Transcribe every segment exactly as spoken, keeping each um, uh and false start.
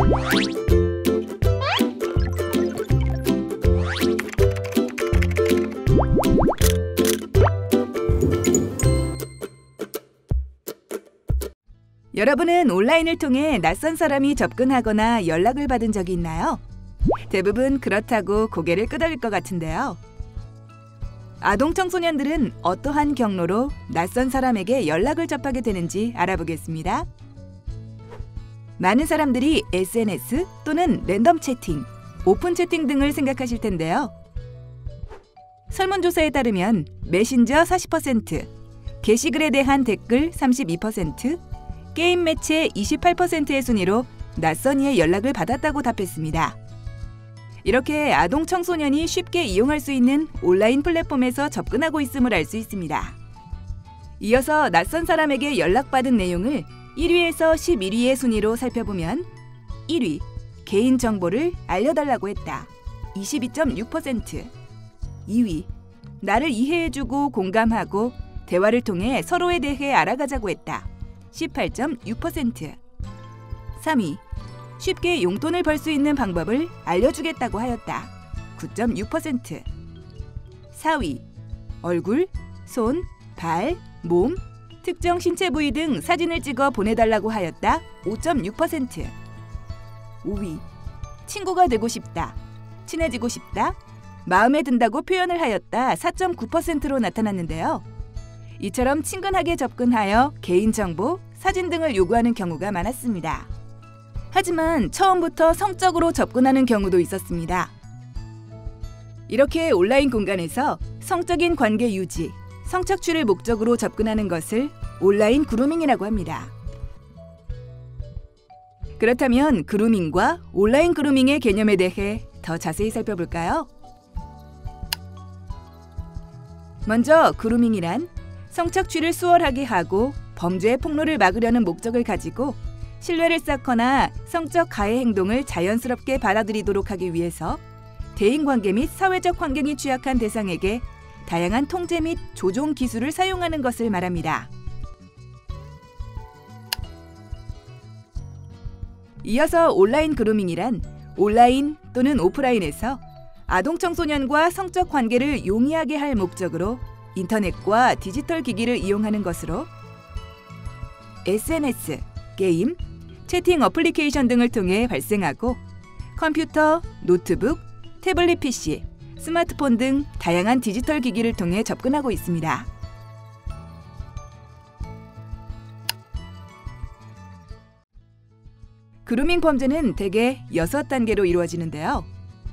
여러분은 온라인을 통해 낯선 사람이 접근하거나 연락을 받은 적이 있나요? 대부분 그렇다고 고개를 끄덕일 것 같은데요. 아동 청소년들은 어떠한 경로로 낯선 사람에게 연락을 접하게 되는지 알아보겠습니다. 많은 사람들이 에스엔에스 또는 랜덤 채팅, 오픈 채팅 등을 생각하실 텐데요. 설문조사에 따르면 메신저 사십 퍼센트, 게시글에 대한 댓글 삼십이 퍼센트, 게임 매체 이십팔 퍼센트의 순위로 낯선 이의 연락을 받았다고 답했습니다. 이렇게 아동 청소년이 쉽게 이용할 수 있는 온라인 플랫폼에서 접근하고 있음을 알 수 있습니다. 이어서 낯선 사람에게 연락받은 내용을 일 위에서 십일 위의 순위로 살펴보면 일 위, 개인정보를 알려달라고 했다. 이십이 점 육 퍼센트. 이 위, 나를 이해해주고 공감하고 대화를 통해 서로에 대해 알아가자고 했다. 십팔 점 육 퍼센트. 삼 위, 쉽게 용돈을 벌 수 있는 방법을 알려주겠다고 하였다. 구 점 육 퍼센트. 사 위, 얼굴, 손, 발, 몸, 특정 신체 부위 등 사진을 찍어 보내달라고 하였다. 오 점 육 퍼센트. 오 위, 친구가 되고 싶다, 친해지고 싶다, 마음에 든다고 표현을 하였다. 사 점 구 퍼센트로 나타났는데요. 이처럼 친근하게 접근하여 개인정보, 사진 등을 요구하는 경우가 많았습니다. 하지만 처음부터 성적으로 접근하는 경우도 있었습니다. 이렇게 온라인 공간에서 성적인 관계 유지, 성착취를 목적으로 접근하는 것을 온라인 그루밍이라고 합니다. 그렇다면 그루밍과 온라인 그루밍의 개념에 대해 더 자세히 살펴볼까요? 먼저 그루밍이란 성착취를 수월하게 하고 범죄의 폭로를 막으려는 목적을 가지고 신뢰를 쌓거나 성적 가해 행동을 자연스럽게 받아들이도록 하기 위해서 대인관계 및 사회적 환경이 취약한 대상에게 다양한 통제 및 조종 기술을 사용하는 것을 말합니다. 이어서 온라인 그루밍이란 온라인 또는 오프라인에서 아동 청소년과 성적 관계를 용이하게 할 목적으로 인터넷과 디지털 기기를 이용하는 것으로 에스엔에스, 게임, 채팅 어플리케이션 등을 통해 발생하고 컴퓨터, 노트북, 태블릿 피씨, 스마트폰 등 다양한 디지털 기기를 통해 접근하고 있습니다. 그루밍 범죄는 대개 여섯 단계로 이루어지는데요.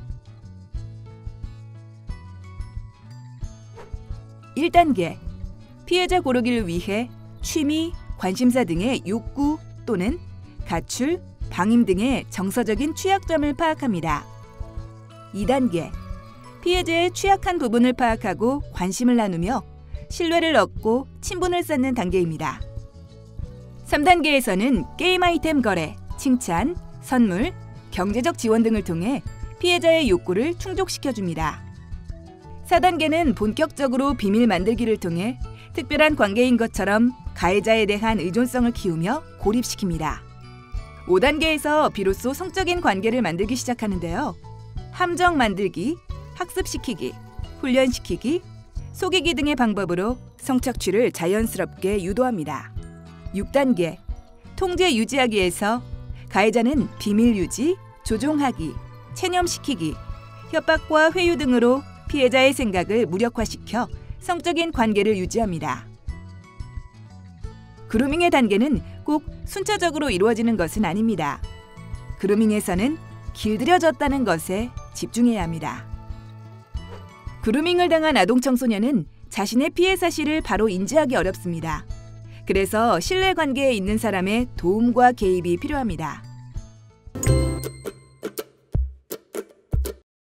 일 단계, 피해자 고르기를 위해 취미, 관심사 등의 욕구 또는 가출, 방임 등의 정서적인 취약점을 파악합니다. 이 단계, 피해자의 취약한 부분을 파악하고 관심을 나누며 신뢰를 얻고 친분을 쌓는 단계입니다. 삼 단계에서는 게임 아이템 거래, 칭찬, 선물, 경제적 지원 등을 통해 피해자의 욕구를 충족시켜줍니다. 사 단계는 본격적으로 비밀 만들기를 통해 특별한 관계인 것처럼 가해자에 대한 의존성을 키우며 고립시킵니다. 오 단계에서 비로소 성적인 관계를 만들기 시작하는데요. 함정 만들기, 학습시키기, 훈련시키기, 속이기 등의 방법으로 성착취를 자연스럽게 유도합니다. 육 단계, 통제 유지하기에서 가해자는 비밀 유지, 조종하기, 체념시키기, 협박과 회유 등으로 피해자의 생각을 무력화시켜 성적인 관계를 유지합니다. 그루밍의 단계는 꼭 순차적으로 이루어지는 것은 아닙니다. 그루밍에서는 길들여졌다는 것에 집중해야 합니다. 그루밍을 당한 아동 청소년은 자신의 피해 사실을 바로 인지하기 어렵습니다. 그래서 신뢰관계에 있는 사람의 도움과 개입이 필요합니다.